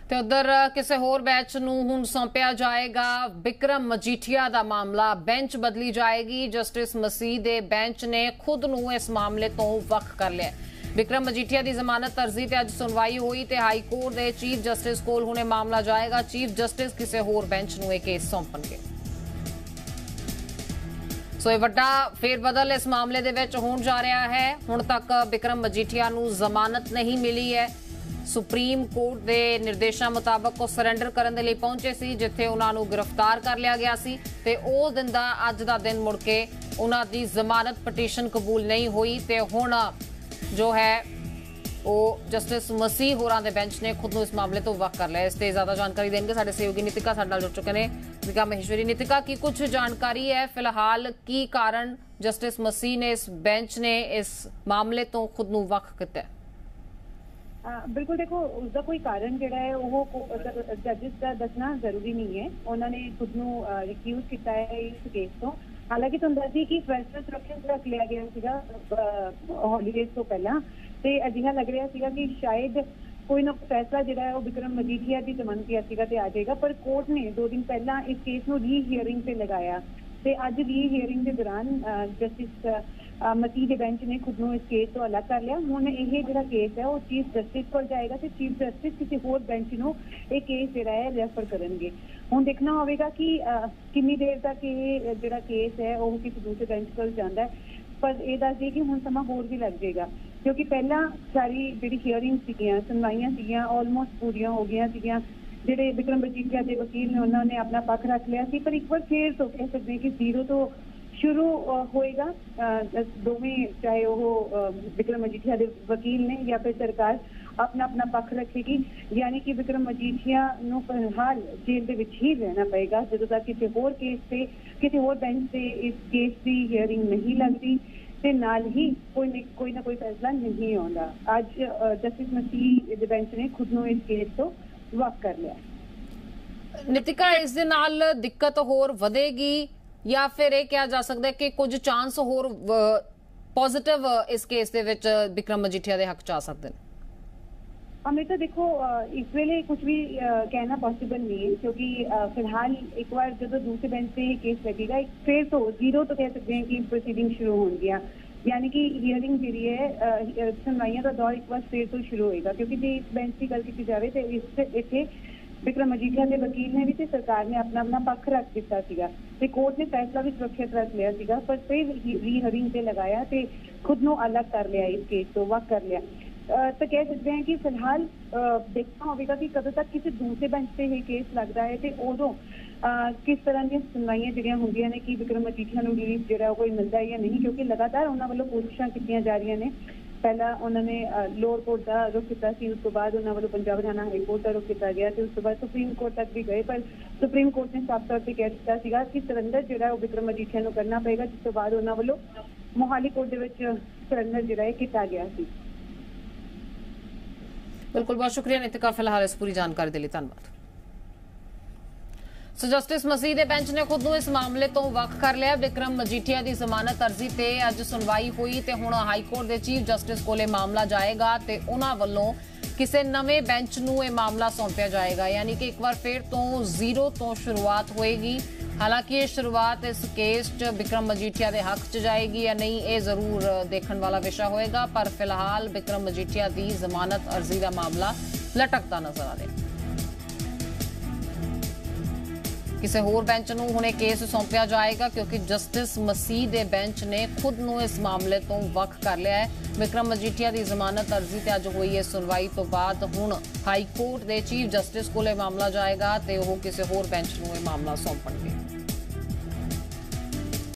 ਤੇ ਉਧਰ ਕਿਸੇ ਹੋਰ ਬੈਂਚ ਨੂੰ ਹੁਣ ਸੌਂਪਿਆ ਜਾਏਗਾ ਵਿਕਰਮ ਮਜੀਠੀਆ ਦਾ ਮਾਮਲਾ। ਬੈਂਚ ਬਦਲੀ ਜਾਏਗੀ। ਜਸਟਿਸ ਮਸੀਹ ਦੇ ਬੈਂਚ ਨੇ ਖੁਦ ਨੂੰ ਇਸ ਮਾਮਲੇ ਤੋਂ ਵੱਖ ਕਰ ਲਿਆ। ਵਿਕਰਮ ਮਜੀਠੀਆ ਦੀ ਜ਼ਮਾਨਤ ਅਰਜ਼ੀ ਤੇ ਅੱਜ ਸੁਣਵਾਈ ਹੋਈ ਤੇ ਹਾਈ ਕੋਰਟ ਦੇ ਚੀਫ ਜਸਟਿਸ ਕੋਲ ਹੁਣ ਇਹ ਮਾਮਲਾ ਜਾਏਗਾ। ਚੀਫ ਜਸਟਿਸ ਕਿਸੇ ਹੋਰ ਬੈਂਚ ਨੂੰ ਇਹ ਕੇਸ ਸੌਂਪਣਗੇ। ਸੋ ਇਹ ਵੱਡਾ ਫੇਰਬਦਲ ਇਸ ਮਾਮਲੇ ਦੇ ਵਿੱਚ ਹੋਣ ਜਾ ਰਿਹਾ ਹੈ। ਹੁਣ ਤੱਕ ਵਿਕਰਮ ਮਜੀਠੀਆ ਨੂੰ ਜ਼ਮਾਨਤ ਨਹੀਂ ਮਿਲੀ ਹੈ। ਸੁਪਰੀਮ ਕੋਰਟ ਦੇ ਨਿਰਦੇਸ਼ਾਂ ਮੁਤਾਬਕ ਉਹ ਸਰੈਂਡਰ ਕਰਨ ਦੇ ਲਈ ਪਹੁੰਚੇ ਸੀ, ਜਿੱਥੇ ਉਹਨਾਂ ਨੂੰ ਗ੍ਰਿਫਤਾਰ ਕਰ ਲਿਆ ਗਿਆ ਸੀ ਤੇ ਉਹ ਦਿਨ ਦਾ ਅੱਜ ਦਾ ਦਿਨ ਮੁੜ ਕੇ ਉਹਨਾਂ ਦੀ ਜ਼ਮਾਨਤ ਪਟੀਸ਼ਨ ਕਬੂਲ ਨਹੀਂ ਹੋਈ ਤੇ ਹੁਣ ਜੋ ਹੈ ਉਹ ਜਸਟਿਸ ਮਸੀਹ ਹੋਰਾਂ ਦੇ ਬੈਂਚ ਨੇ ਖੁਦ ਨੂੰ ਇਸ ਮਾਮਲੇ ਤੋਂ ਵੱਖ ਕਰ ਲਿਆ। ਇਸ ਤੇ ਜ਼ਿਆਦਾ ਜਾਣਕਾਰੀ ਦੇਣਗੇ ਸਾਡੇ ਸਹਿਯੋਗੀ ਨੀਤਿਕਾ ਸਾਡੇ ਨਾਲ ਜੁੜ ਚੁੱਕੇ ਨੇ। ਨੀਤਿਕਾ ਮਹੇਸ਼ਵਰੀ, ਨੀਤਿਕਾ ਕੀ ਕੁਝ ਜਾਣਕਾਰੀ ਹੈ ਫਿਲਹਾਲ, ਕੀ ਕਾਰਨ ਜਸਟਿਸ ਮਸੀਹ ਨੇ ਇਸ ਬੈਂਚ ਨੇ ਇਸ ਮਾਮਲੇ ਤੋਂ ਖੁਦ ਨੂੰ ਵੱਖ ਕੀਤਾ? बिल्कुल देखो, उसका कोई कारण जोड़ा है वो जजिस का दसना जरूरी नहीं है। उन्होंने खुद ਨੂੰ ਰਿਕਿਊਜ਼ ਕੀਤਾ ਹੈ ਇਸ ਕੇਸ ਤੋਂ। ਹਾਲਾਂਕਿ ਤੁਹਾਨੂੰ ਦੱਸਦੀ ਕਿ ਫੈਸਲਾ ਸੁਰੱਖਿਅਤ ਰੱਖ ਲਿਆ ਗਿਆ ਸੀਗਾ ਹੌਲੀਡੇਜ਼ ਤੋਂ ਪਹਿਲਾਂ ਤੇ ਅਜਿਹਾ ਲੱਗ ਰਿਹਾ ਸੀਗਾ ਕਿ ਸ਼ਾਇਦ ਕੋਈ ਨਾ ਫੈਸਲਾ ਜਿਹੜਾ ਹੈ ਉਹ ਵਿਕਰਮ ਮਜੀਠੀਆ ਦੀ ਜ਼ਮਾਨਤ ਯਾਚੀਕਾ ਤੇ ਆ ਜਾਏਗਾ, ਪਰ ਕੋਰਟ ਨੇ 2 ਦਿਨ ਪਹਿਲਾਂ ਇਸ ਕੇਸ ਨੂੰ ਰੀ ਹੀਅਰਿੰਗ ਤੇ ਲਗਾਇਆ ਤੇ ਅੱਜ ਰੀ ਹੀਅਰਿੰਗ ਦੇ ਦੌਰਾਨ ਜਸਟਿਸ ਮਸੀਹ ਦੇ ਬੈਂਚ ਨੇ ਖੁਦ ਨੂੰ ਇਸ ਕੇਸ ਤੋਂ ਅਲੱਗ ਕਰ ਲਿਆ। ਹੁਣ ਇਹ ਜਿਹੜਾ ਕੇਸ ਹੈ ਉਹ ਚੀਫ ਜਸਟਿਸ ਕੋਲ ਜਾਏਗਾ ਤੇ ਚੀਫ ਜਸਟਿਸ ਕਿਸੇ ਹੋਰ ਬੈਂਚ ਨੂੰ ਇਹ ਕੇਸ ਜਿਹੜਾ ਹੈ ਰੈਫਰ ਕਰਨਗੇ। ਹੁਣ ਦੇਖਣਾ ਹੋਵੇਗਾ ਕਿ ਕਿੰਨੀ ਦੇਰ ਤੱਕ ਇਹ ਜਿਹੜਾ ਕੇਸ ਹੈ ਉਹ ਕਿਸੇ ਦੂਸਰੇ ਬੈਂਚ ਕੋਲ ਜਾਂਦਾ ਹੈ, ਪਰ ਇਹ ਦੱਸ ਦਈਏ ਕਿ ਹੁਣ ਸਮਾਂ ਹੋਰ ਵੀ ਲੱਗ ਜਾਏਗਾ ਕਿਉਂਕਿ ਪਹਿਲਾਂ ਸਾਰੀ ਜਿਹੜੀ ਹੀਅਰਿੰਗ ਸੀਗੀਆਂ, ਸੁਣਵਾਈਆਂ ਸੀਗੀਆਂ, ਆਲਮੋਸਟ ਪੂਰੀਆਂ ਹੋ ਗਈਆਂ ਸੀਗੀਆਂ। ਜਿਹੜੇ ਵਿਕਰਮ ਮਜੀਠੀਆ ਦੇ ਵਕੀਲ ਨੇ ਉਹਨਾਂ ਨੇ ਆਪਣਾ ਪੱਖ ਰੱਖ ਲਿਆ ਸੀ, ਪਰ ਇੱਕ ਵਾਰ ਫੇਰ ਤੋਂ ਕਹਿ ਸਕਦੇ ਕਿ ਜ਼ੀਰੋ ਤੋਂ शुरू होएगा। दोवें चाहे वो विक्रम मजीठिया के वकील ने या फिर सरकार अपना अपना पक्ष रखेगी, यानी कि विक्रम मजीठिया नूं फिलहाल जेल दे विच ही रहना पएगा जदों तक किसी होर केस से किसी होर बेंच से इस केस की हियरिंग नहीं लगती ते नाल ही कोई ना कोई फैसला नहीं आउंदा। अज जस्टिस मसीह दे बेंच ने खुद नूं इस केस तो वक कर लिया। ਨੀਤਿਕਾ, ਇਸ ਦੇ ਨਾਲ ਦਿੱਕਤ ਹੋਰ ਵਧੇਗੀ ਜਾਂ ਫਿਰ ਇਹ ਕਿਹਾ ਜਾ ਸਕਦਾ ਹੈ ਕਿ ਕੁਝ ਚਾਂਸ ਹੋਰ ਪੋਜ਼ਿਟਿਵ ਇਸ ਕੇਸ ਦੇ ਵਿੱਚ ਵਿਕਰਮ ਮਜੀਠੀਆ ਦੇ ਹੱਕ ਚ ਆ ਸਕਦੇ ਨੇ? अमृता देखो, इस वेले कुछ भी कहना पॉसिबल नहीं है क्योंकि फिलहाल एक बार जो दूसरे बेंच से केस लगेगा फिर तो जीरो तो कह सकते हैं कि प्रोसीडिंग शुरू होगी, यानी कि हियरिंग जी है सुनवाइयां का दौर एक बार फिर तो शुरू होएगा क्योंकि जो इस बेंच की गल की जाए तो इतने विक्रम मजीठिया के वकील ने भी ते सरकार ने अपना अपना पक्ष रख दिता सीगा ते कोर्ट ने फैसला भी सुरक्षित रख लिया सीगा, पर फिर री हियरिंग से लगाया ते खुद नो अलग कर लिया, इस केस तो वक कर लिया। तो कह सकते हैं कि फिलहाल देखना होगा कि कदों तक किसी दूसरे बेंच से ये केस लगता है तो उदों किस तरह दी सुनवाइयां जिहड़ियां होंदियां ने कि विक्रम मजीठिया नूं रिलीफ जिहड़ा कोई मिलता है या नहीं, क्योंकि लगातार उन्हां वल्लों कोशिशां कीतियां जा रहीआं ने। पहला उन्होंने लोअर कोर्ट का रुख किया, उस तो बाद उन्होंने वालों पंजाब हरियाणा हाई कोर्ट का रुख किया गया, उस तो बाद सुप्रीम कोर्ट तक भी गए, पर सुप्रीम कोर्ट ने साफ तौर पर कह दिता कि सरैंडर जो विक्रम मजीठिया को करना पेगा, जिस तो बाद उन्होंने वालों मोहाली कोर्ट के सरैंडर जो किया गया ਸੀ। बिल्कुल, बहुत शुक्रिया नीतिका फिलहाल इस पूरी जानकारी के लिए, धन्यवाद। सो जस्टिस मसीह के बेंच ने खुद इस मामले तो वख कर लिया। विक्रम मजीठिया की जमानत अर्जी ते अज सुनवाई हुई ते हुण हाई कोर्ट के चीफ जस्टिस कोले मामला जाएगा ते उन्हां वल्लों किसी नवे बेंच नूं यह मामला सौंपिया जाएगा, यानी कि एक बार फिर तो जीरो तो शुरुआत होएगी। हालांकि ये शुरुआत इस केस च विक्रम मजीठिया के हक च जाएगी या नहीं, ये जरूर देखने वाला विषय होएगा, पर फिलहाल विक्रम मजीठिया की जमानत अर्जी का मामला लटकता नजर आ रहा है। किसी होर बेंच नूं हुणे केस सौंपिया जाएगा क्योंकि जस्टिस मसीह दे बेंच ने खुद नूं इस मामले तो वख कर लिया है। विक्रम मजीठिया की जमानत अर्जी ते अज हुई है सुनवाई तो बाद हुण हाई कोर्ट के चीफ जस्टिस कोले मामला जाएगा ते ओह किसी होर बेंच नूं यह मामला सौंपणगे।